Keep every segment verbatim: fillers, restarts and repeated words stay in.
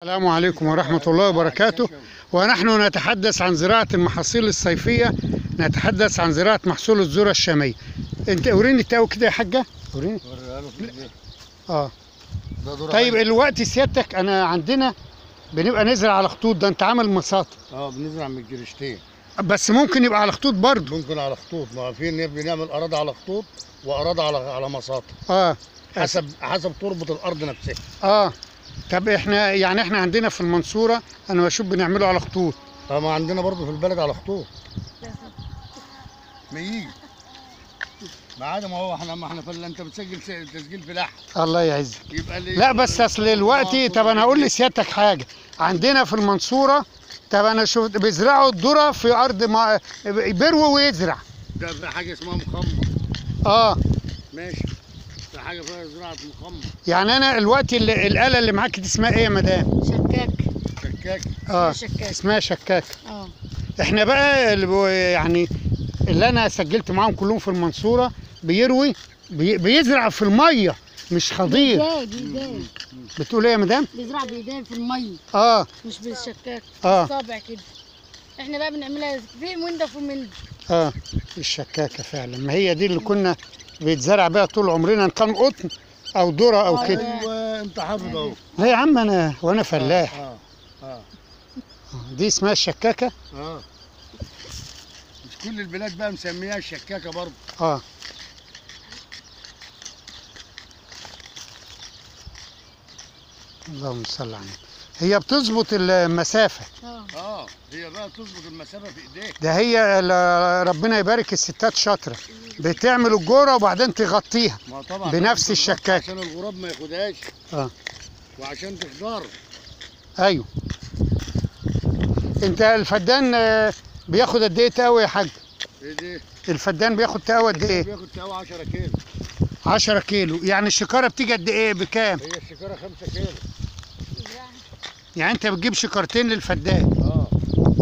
السلام عليكم ورحمة الله وبركاته. ونحن نتحدث عن زراعة المحاصيل الصيفية، نتحدث عن زراعة محصول الذرة الشامية. انت وريني التقوى كده يا حاجة، وريني. اه طيب الوقت سيادتك انا عندنا بنبقى نزرع على خطوط، ده انت عامل مساطة. اه بنزرع من الجريشتين، بس ممكن يبقى على خطوط برضه. ممكن على خطوط، ما في بنعمل اراضي على خطوط واراضي على على مساطة. اه حسب حسب تربة الارض نفسها. اه طب احنا يعني احنا عندنا في المنصورة انا بشوف بنعمله على خطوط. اه ما عندنا برضه في البلد على خطوط. ما يجي ما عاد ما هو احنا ما احنا فل انت بتسجل تسجيل فلاحة. الله يعزك. يبقى ليه؟ لا بس اصل دلوقتي، طب انا هقول لسيادتك حاجة. عندنا في المنصورة طب انا شفت بيزرعوا الذرة في ارض ما بيروي ويزرع. ده في حاجة اسمها مخمر. اه ماشي، في حاجة فيها زراعة مخمر. يعني انا الوقت اللي الآلة اللي معاك دي اسمها ايه يا مدام؟ شكاك. شكاك. اه شكاك. اسمها شكاك. اه احنا بقى اللي يعني اللي انا سجلت معاهم كلهم في المنصورة بيروي بي بيزرع في المية مش خضير. بيداي بيداي بتقول ايه يا مدام؟ بيزرع بيداي في الميه، اه مش بالشكاك. اه بالصابع كده. احنا بقى بنعملها في من ده وفي من ده. اه الشكاكة فعلا، ما هي دي اللي كنا بيتزرع بيها طول عمرنا، ان كان قطن او ذرة او كده. ايوه انت حافظ اهو. لا يا عم انا وانا فلاح. اه اه دي اسمها الشكاكة. اه مش كل البلاد بقى مسميها الشكاكة برضه. اه اللهم صل على النبي. هي بتظبط المسافة. اه اه هي بقى تظبط المسافة في ايديك. ده هي ال- ربنا يبارك الستات شاطرة، بتعمل الجورة وبعدين تغطيها ما طبعا بنفس الشكاكة. عشان الغراب ما ياخدهاش. اه وعشان تخضر. ايوه. انت الفدان آه، بياخد قد ايه تقوي يا حاج؟ ايه دي؟ الفدان بياخد تقوي قد ايه؟ بياخد تقوى عشرة كيلو. عشرة كيلو. يعني الشكارة بتيجي قد ايه بكام؟ هي الشكارة خمسة كيلو. يعني انت بتجيب شكارتين للفدان. اه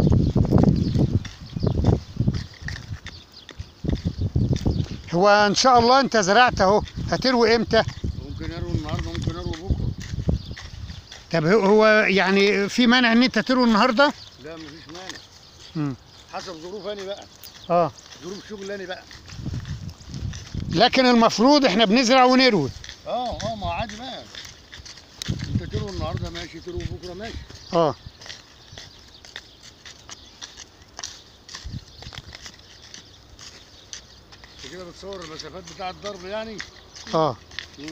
هو ان شاء الله انت زرعت اهو، هتروي امتى؟ ممكن اروي النهارده، ممكن اروي بكره. طب هو- هو يعني في مانع ان انت تروي النهارده؟ لا مفيش مانع. امم حسب ظروف اني بقى. اه ظروف شغل اني بقى. لكن المفروض احنا بنزرع ونروي. اه اه ما عادي بقى. انت تروي النهارده ماشي، تروي بكره ماشي. اه انت كده بتصور المسافات بتاع الضرب يعني. اه امم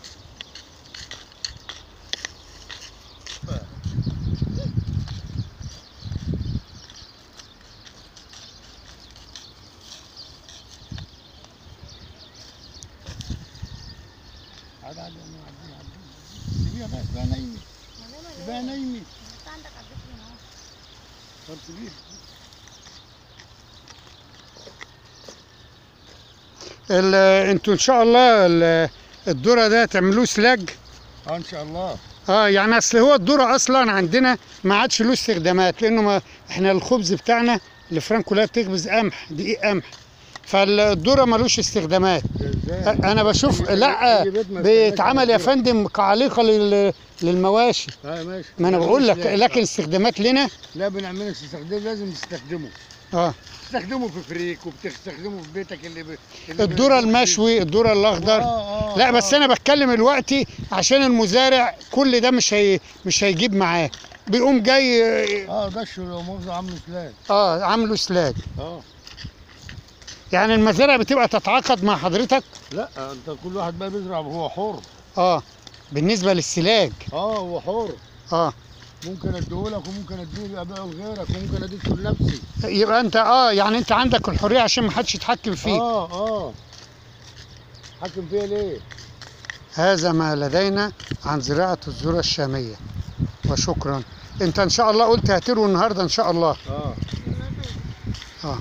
عادي عادي عادي عادي. سيبيها بقى، تبقى نايمة. تبقى نايمة. انت عندك عدتني اهو. طب سيبيها. ال- انتوا ان شاء الله ال- الذره ده تعملوه سلاج. اه ان شاء الله. اه يعني اصل هو الذره اصلا عندنا ما عادش له استخدامات، لانه ما احنا الخبز بتاعنا الفران كلها بتخبز قمح، دقيق قمح، فالذره ملوش استخدامات. ازاي؟ انا بشوف أي- لا أي بيت ما بيتعمل يا بيستخدمش فندم كعليقه لل- للمواشي. اه ماشي. ما انا بقول لك، لا. لكن استخدامات لنا. لا بنعمله تستخدمه، لازم تستخدمه. اه تستخدمه في فريك وبتستخدمه في بيتك اللي, ب... اللي الذره ب- المشوي، الذره الاخضر. آه آه لا بس آه. انا بتكلم دلوقتي عشان المزارع كل ده مش هي مش هيجيب معاه، بيقوم جاي اه ده الشغل لو مؤاخذة عامله سلاج. اه عامله سلاج. اه يعني المزارع بتبقى تتعاقد مع حضرتك. لا انت كل واحد بقى بيزرع وهو حر. اه بالنسبه للسلاج. اه هو حر. اه ممكن اديهولك وممكن اديه ابيعه لغيرك وممكن اديه لنفسي. يبقى انت اه يعني انت عندك الحريه عشان ما حدش يتحكم فيك. اه اه حكم فيها ليه؟ هذا ما لدينا عن زراعه الذره الشاميه، وشكرا. انت ان شاء الله قلت هتروي النهارده ان شاء الله. اه اه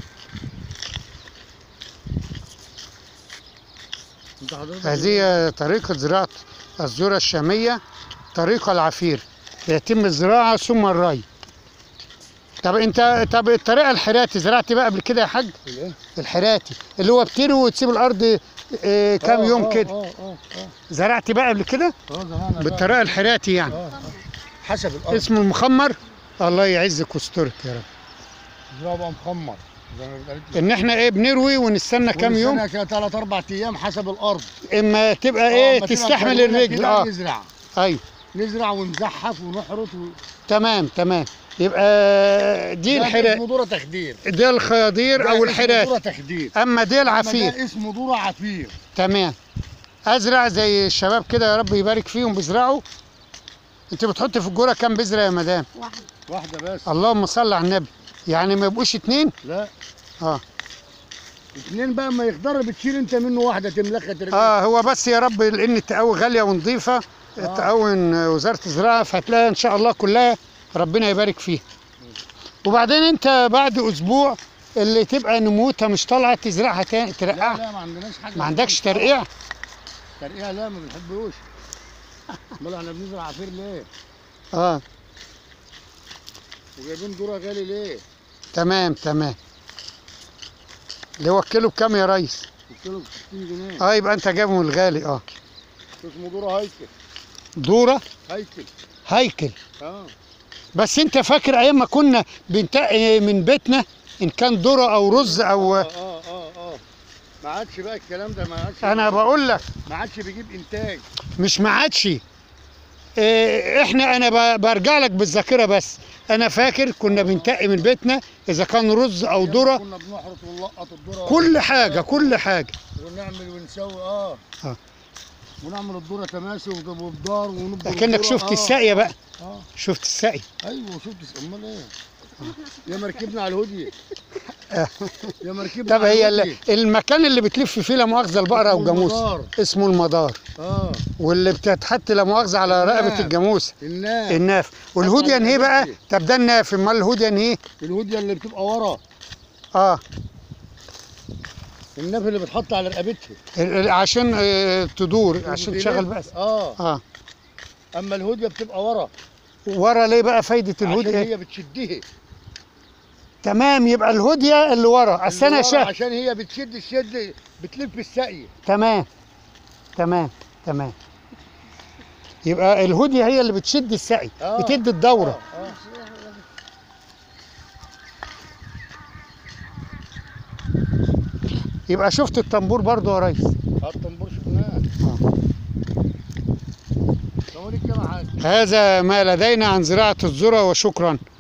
انت حضرتك هذه طريقة زراعة الذرة الشامية، طريقة العفير، يتم الزراعة ثم الري. طب انت طب الطريقة الحراتي زرعت بقى قبل كده يا حاج؟ الايه؟ الحراتي اللي هو بتروي وتسيب الأرض اه كام آه يوم آه كده. اه اه اه زرعت بقى قبل كده؟ اه زرعنا بقى. بالطريقة الحراتي يعني. اه حسب الارض. اسمه المخمر. الله يعزك ويسترك يا رب. زراعه بقى مخمر زي ما بتقال لي. ان احنا ايه بنروي ونستنى كام يوم، ثلاث اربع ايام حسب الارض. اما تبقى آه، ايه أما تبقى تستحمل مكلولة الرجل. كده اه نزرع ايوه نزرع ونزحف ونحرط و... تمام تمام. يبقى دي ده الحرا، اسمه ذره تخدير. ده الخياضير ده او اسمه الحرات، ذره تخدير. اما دي أما العفير. ده اسمه ذره عفير. تمام. ازرع زي الشباب كده يا رب يبارك فيهم بيزرعوا. انت بتحط في الجوره كام بذره يا مدام؟ واحده. واحده بس. اللهم صل على النبي. يعني ما يبقوش اتنين؟ لا اه اتنين بقى، ما يخضر بتشيل انت منه واحده تملكها ترميها. اه هو بس يا رب لان التقاوي غاليه ونظيفه. التقاوي وزاره الزراعه، فهتلاقيها ان شاء الله كلها ربنا يبارك فيها. وبعدين انت بعد اسبوع اللي تبقى نموتها مش طالعه تزرعها تاني لا ترقعها. لا ما عندناش حاجه. ما عندكش ترقيع؟ ترقيع لا ما بنحبوش. امال احنا بنزرع عفير ليه؟ اه وجايبين ذره غالي ليه؟ تمام تمام. اللي هو الكيلو بكام يا ريس؟ الكيلو ب ستين جنيه. اه يبقى انت جايبه من الغالي. اه اسمه ذره هيكل. دوره هيكل. هيكل. اه بس انت فاكر ايام ما كنا بنتقي من بيتنا ان كان ذره او رز او اه اه اه اه ما عادش بقى الكلام ده، ما عادش. انا بقول لك ما عادش بيجيب انتاج. مش ما عادش. اه احنا انا ب- برجع لك بالذاكره بس. انا فاكر كنا بنتقي من بيتنا اذا كان رز او أيام ذره، كنا بنحرط ونلقط الذره كل حاجه كل حاجه. ونعمل ونسوي اه اه ونعمل الذره تماسي وبدار ونبدأ لكنك شفت الساقيه بقى. اه شفت الساقيه. ايوه شفت. امال ايه؟ يا مركبنا على الهديه. يا مركبنا طب على هي الهديه. ال- المكان اللي بتلف فيه لا مؤاخذه البقره او اسمه الجاموس المدار. اسمه المدار، اه واللي بتتحط لا مؤاخذه على الناف. رقبه الجاموسه الناف. الناف. والهوديان هي بقى. الهودية. طب ده الناف، امال الهوديان ايه؟ الهديه اللي بتبقى ورا. اه الناف اللي بتحط على رقبتها ال- ال- عشان آه، تدور عشان بتلف. تشغل بس. اه اه اما الهديه بتبقى ورا ورا ليه بقى فايده عشان الهوديه؟ هي بتشدها. تمام يبقى الهوديه اللي ورا. اصل انا اللي ورا شايف. عشان هي بتشد الشد بتلف الساقيه. تمام تمام تمام. يبقى الهوديه هي اللي بتشد السقي. آه. بتدي الدوره. آه. آه. يبقى شفت الطنبور برضو يا ريس. آه، الطنبور شفناه. آه. اوريك كام حاجه. هذا ما لدينا عن زراعه الذره وشكرا.